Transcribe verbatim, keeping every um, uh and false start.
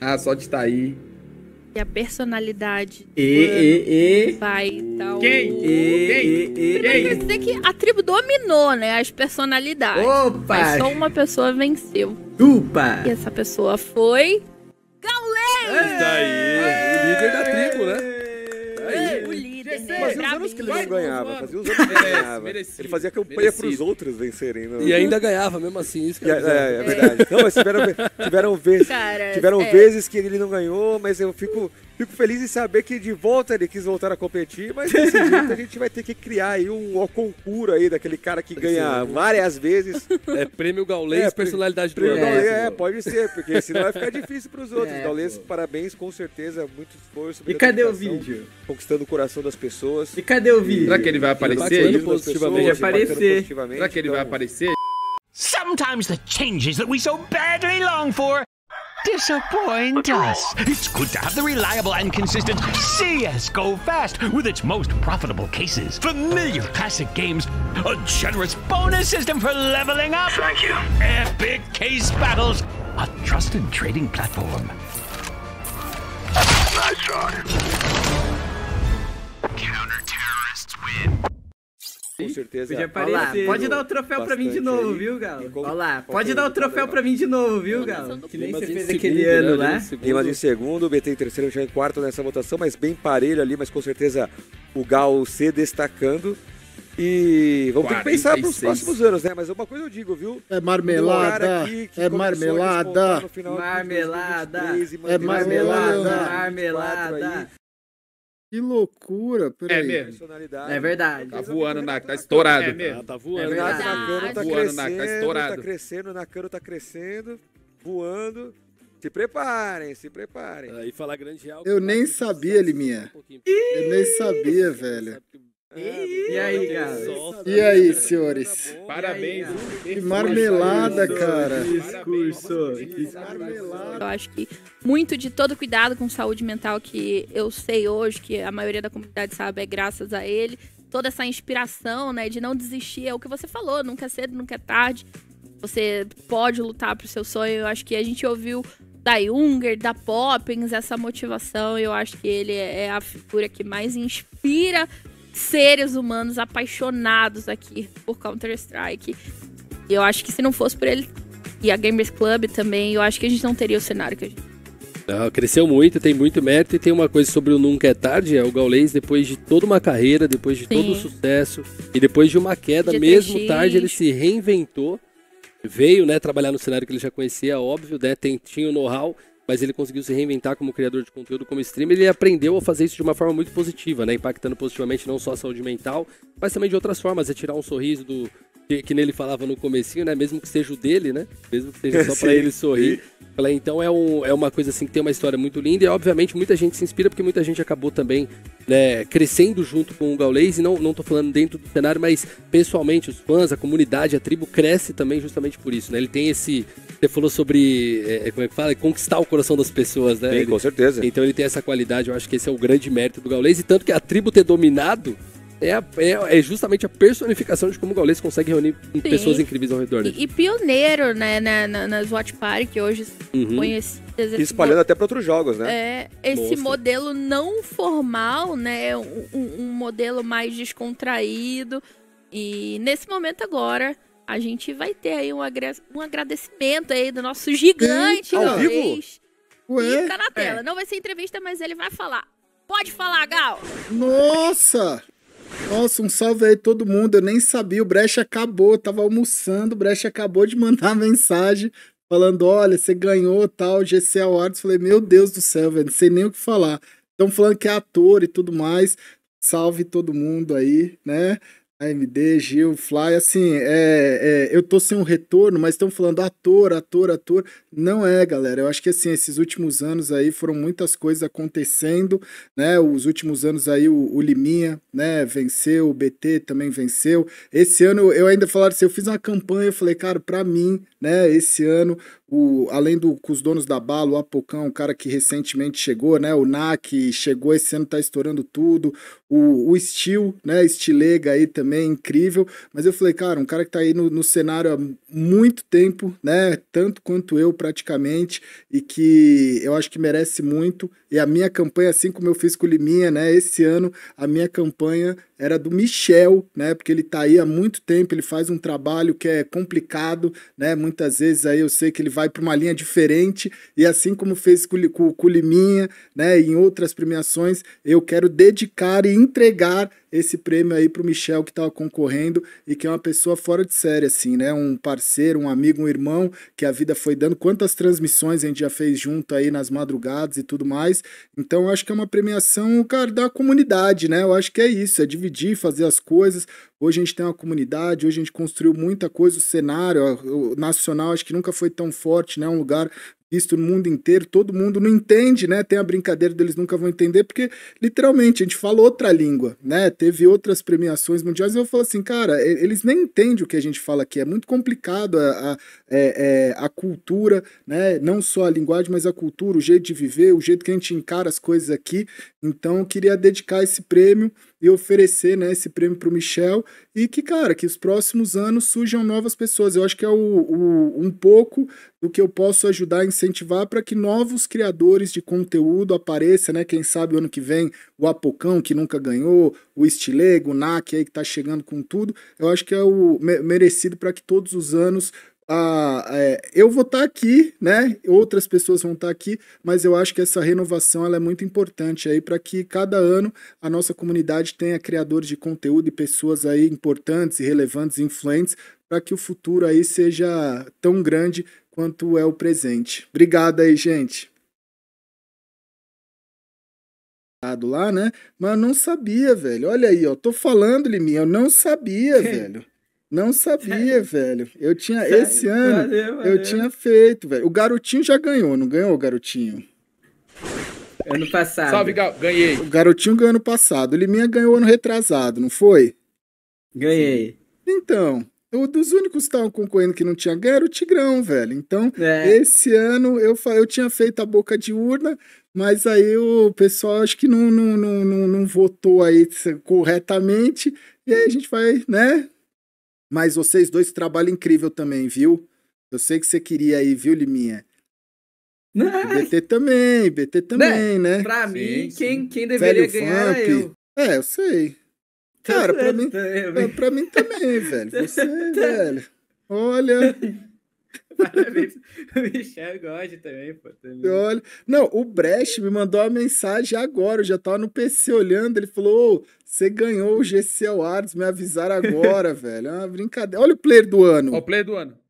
Ah, só de estar aí. E a personalidade E, e, e. vai tal. Quem? O... E, Quem? e, e, Primeiro quer e. dizer que a tribo dominou, né? As personalidades. Opa! Mas só uma pessoa venceu. Upa! E essa pessoa foi... Gaules! Isso daí, o líder da tribo, né? O líder, né? Fazia os anos que ele não Brabinho. ganhava, fazia os anos que ele não Merece, ganhava. merecido, Ele fazia campanha merecido. pros outros vencerem. Não? E ainda ganhava mesmo assim, isso que E é, é bizarro. é, é verdade. Não, mas tiveram, tiveram, vezes, Cara, tiveram é. vezes que ele não ganhou, mas eu fico, fico feliz em saber que de volta ele quis voltar a competir, mas desse jeito a gente vai ter que criar aí um, um concurso aí daquele cara que ganha várias vezes. É prêmio Gaulês, É, personalidade do Prêmio ano. Gaulês, é, pode ser, porque senão vai ficar difícil pros outros. É, Gaulês, pô. parabéns, com certeza, muito esforço. E muita cadê o dedicação, vídeo? Conquistando o coração das pessoas. E cadê o vídeo? Será que ele vai Impactando aparecer? Impactando positivamente. as pessoas, Vai impactando aparecer. positivamente, Será que ele vai então- aparecer? Sometimes the changes that we so badly long for disappoint us. It's good to have the reliable and consistent C S G O Fast with its most profitable cases, familiar classic games, a generous bonus system for leveling up. Thank you. Epic case battles, a trusted trading platform. Nice try. Counter-terrorists win. Com certeza. Podia Olha lá, aparecer. Pode dar o troféu pra mim de bastante novo, aí. viu, Gal? Ficou- Olha lá, ficou pode dar o legal. troféu pra mim de novo, viu, Gal? Que nem Limas você em fez segundo, aquele né? ano lá. Limas em segundo. Limas em segundo, o B T em terceiro, já em quarto nessa votação, mas bem parelho ali, mas com certeza o Gal se destacando. E vamos ter que pensar para os quarenta e seis. próximos anos, né? Mas uma coisa eu digo, viu? É marmelada, Aqui que é começou a marmelada, despontar no final de Marmelada. dois mil e vinte e três e É manteve marmelada. essa quatro Marmelada. aí, que loucura, peraí. É mesmo. personalidade. É verdade. Tá voando, na, tá estourado. É mesmo. Tá voando. É O verdade. Nakano tá Voando, Nak, crescendo, tá estourado. tá crescendo, o Nakano tá crescendo, voando. Se preparem, se preparem. Aí falar grande real. Eu nem sabia, Liminha. Eu nem sabia, velho. E aí, Gal? E aí, senhores? Parabéns. Que marmelada, cara. Discurso. Eu acho que muito de todo cuidado com saúde mental que eu sei hoje, que a maioria da comunidade sabe, é graças a ele. Toda essa inspiração, né, de não desistir, é o que você falou, nunca é cedo, nunca é tarde. Você pode lutar pro seu sonho. Eu acho que a gente ouviu da Junger, da Poppins, essa motivação. Eu acho que ele é a figura que mais inspira seres humanos apaixonados aqui por Counter-Strike. E eu acho que se não fosse por ele e a Gamers Club também, eu acho que a gente não teria o cenário que a gente... Não, cresceu muito, tem muito mérito e tem uma coisa sobre o Nunca é Tarde, é o Gaulês, depois de toda uma carreira, depois de Sim. todo o sucesso e depois de uma queda, G T X. mesmo tarde, ele se reinventou, veio, né, trabalhar no cenário que ele já conhecia, óbvio, né, tem, tinha o know-how, mas ele conseguiu se reinventar como criador de conteúdo, como streamer, ele aprendeu a fazer isso de uma forma muito positiva, né, impactando positivamente não só a saúde mental, mas também de outras formas, é tirar um sorriso do... Que, que nele falava no comecinho, né? Mesmo que seja o dele, né? Mesmo que seja só pra ele sorrir. Falei, então é, um, é uma coisa assim que tem uma história muito linda e obviamente muita gente se inspira porque muita gente acabou também, né, crescendo junto com o Gaulês e não, não tô falando dentro do cenário, mas pessoalmente os fãs, a comunidade, a tribo cresce também justamente por isso, né? Ele tem esse... Você falou sobre, é, como é que fala? Conquistar o coração das pessoas, né? Sim, Ele- com certeza. Então ele tem essa qualidade, eu acho que esse é o grande mérito do Gaulês e tanto que a tribo ter dominado é, a- é, é justamente a personificação de como o Gaulês consegue reunir pessoas incríveis ao redor dele. E, e pioneiro, né, na, na, nas Watch Party, que hoje são Uhum. conhecidas. E esse espalhando até para outros jogos, né? É, esse Mostra. modelo não formal, né? Um, um- um modelo mais descontraído. E nesse momento agora, a gente vai ter aí um, agra- um agradecimento aí do nosso gigante. Eita, ao vivo? Gaulês. E Ué? fica na tela. Não vai ser entrevista, mas ele vai falar. Pode falar, Gal. Nossa! Nossa, um salve aí todo mundo. Eu nem sabia, o Brecha acabou, eu tava almoçando, o Brecha acabou de mandar mensagem falando, olha, você ganhou tal, G C Awards. Falei, meu Deus do céu, velho, não sei nem o que falar. Estão falando que é ator e tudo mais. Salve todo mundo aí, né? A M D, Gil, Fly, assim, é, é, eu tô sem um retorno, mas estão falando ator, ator, ator. Não é, galera. Eu acho que, assim, esses últimos anos aí foram muitas coisas acontecendo, né? Os últimos anos aí o, o Liminha, né, venceu, o B T também venceu. Esse ano eu ainda falaram assim, eu fiz uma campanha, eu falei, cara, pra mim, né, esse ano o, além do com os donos da bala, o Apocão, um cara que recentemente chegou, né? O N A C chegou esse ano, tá estourando tudo. O, o Steel, né? Stilega aí também, incrível. Mas eu falei, cara, um cara que tá aí no, no cenário há muito tempo, né? Tanto quanto eu, praticamente, e que eu acho que merece muito. E a minha campanha, assim como eu fiz com o Liminha, né? Esse ano, a minha campanha era do Michel, né? Porque ele tá aí há muito tempo, ele faz um trabalho que é complicado, né? Muitas vezes aí eu sei que ele vai para uma linha diferente, e assim como fez com, com, com o Liminha, né? E em outras premiações, eu quero dedicar e entregar esse prêmio aí pro Michel, que tava concorrendo e que é uma pessoa fora de série, assim, né? Um parceiro, um amigo, um irmão que a vida foi dando. Quantas transmissões a gente já fez junto aí nas madrugadas e tudo mais. Então, eu acho que é uma premiação, cara, da comunidade, né? Eu acho que é isso, é dividir, fazer as coisas. Hoje a gente tem uma comunidade, hoje a gente construiu muita coisa, o cenário o nacional acho que nunca foi tão forte, né? Um lugar visto no mundo inteiro, todo mundo não entende, né? Tem a brincadeira deles nunca vão entender, porque literalmente a gente fala outra língua, né? Teve outras premiações mundiais e eu falo assim, cara, eles nem entendem o que a gente fala aqui, é muito complicado a, a, é, é, a cultura, né? Não só a linguagem, mas a cultura, o jeito de viver, o jeito que a gente encara as coisas aqui. Então eu queria dedicar esse prêmio e oferecer, né, esse prêmio para o Michel e que, cara, que os próximos anos surjam novas pessoas. Eu acho que é o, o, um pouco do que eu posso ajudar a incentivar para que novos criadores de conteúdo apareçam, né? Quem sabe o ano que vem o Apocão, que nunca ganhou, o Stilega, o N A C aí que tá chegando com tudo. Eu acho que é o merecido para que todos os anos Ah, é, eu vou estar aqui, né? Outras pessoas vão estar aqui, mas eu acho que essa renovação ela é muito importante aí para que cada ano a nossa comunidade tenha criadores de conteúdo e pessoas aí importantes e relevantes, influentes, para que o futuro aí seja tão grande quanto é o presente. Obrigado aí, gente. Lá, né? Mas eu não sabia, velho. Olha aí, ó. Tô falando, Liminha, eu não sabia, velho. Não sabia, velho. Eu tinha, Sério? esse ano, valeu, valeu. eu tinha feito, velho. O Garotinho já ganhou, não ganhou o Garotinho? Ano passado. Salve, Gal, ganhei. O Garotinho ganhou ano passado. O Liminha ganhou ano retrasado, não foi? Ganhei. Então, um dos únicos que estavam concorrendo que não tinha ganho era o Tigrão, velho. Então, é. esse ano eu, eu tinha feito a boca de urna, mas aí o pessoal acho que não, não, não, não, não votou aí corretamente. E aí a gente vai, né? Mas vocês dois trabalham incrível também, viu? Eu sei que você queria aí, viu, Liminha? B T também, B T também, né? né? Pra sim, mim, sim. Quem, quem deveria Velho ganhar era eu. É, eu sei. Cara, pra mim, pra, pra mim também, velho. Você, velho. Olha... Parabéns. O Michel gosta também, pô. Também. Olha, não, o Brecht me mandou uma mensagem agora, eu já tava no P C olhando, ele falou, ô, você ganhou o G C Awards, me avisaram agora, velho, é uma brincadeira. Olha o player do ano. Olha o player do ano.